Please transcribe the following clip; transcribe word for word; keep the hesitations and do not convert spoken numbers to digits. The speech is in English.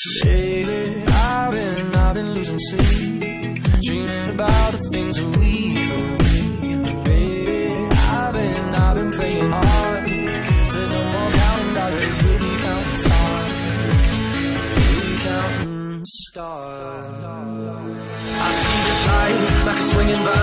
Lately, I've been, I've been losing sleep, dreaming about the things that we could be. Baby, I've been, I've been praying hard, said no more counting dollars, we'll be counting stars, we'll be counting stars. I see this life like a swinging vine.